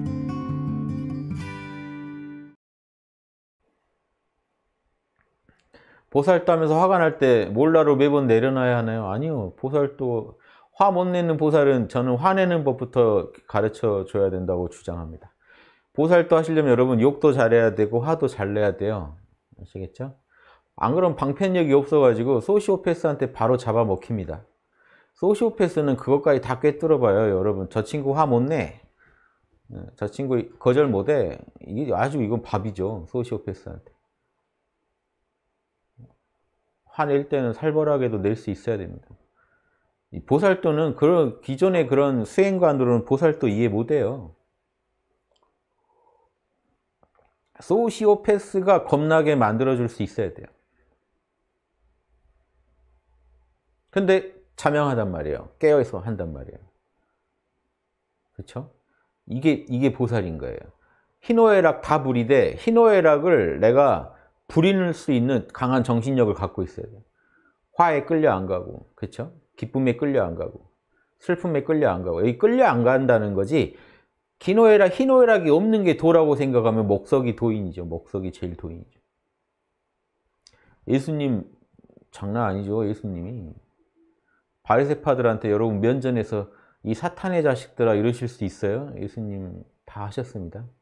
보살도 하면서 화가 날 때 몰라로 매번 내려놔야 하나요? 아니요. 보살도 화 못 내는 보살은 저는 화내는 법부터 가르쳐 줘야 된다고 주장합니다. 보살도 하시려면 여러분 욕도 잘해야 되고 화도 잘 내야 돼요. 아시겠죠? 안 그러면 방편력이 없어가지고 소시오패스한테 바로 잡아먹힙니다. 소시오패스는 그것까지 다 꿰뚫어 봐요. 여러분 저 친구 화 못 내. 저 친구 거절 못해. 이게 아주 이건 밥이죠. 소시오패스한테. 화낼 때는 살벌하게도 낼 수 있어야 됩니다. 이 보살도는 그런 기존의 그런 수행관으로는 보살도 이해 못해요. 소시오패스가 겁나게 만들어줄 수 있어야 돼요. 근데 자명하단 말이에요. 깨어있어 한단 말이에요. 그렇죠? 이게 보살인 거예요. 희노애락 다 부리되 희노애락을 내가 부리는 수 있는 강한 정신력을 갖고 있어야 돼요. 화에 끌려 안 가고, 그렇죠? 기쁨에 끌려 안 가고, 슬픔에 끌려 안 가고, 여기 끌려 안 간다는 거지. 기노애락, 희노애락이 없는 게 도라고 생각하면 목석이 도인이죠. 목석이 제일 도인이죠. 예수님 장난 아니죠. 예수님이 바리새파들한테 여러분 면전에서 이 사탄의 자식들아 이러실 수 있어요? 예수님 다 하셨습니다.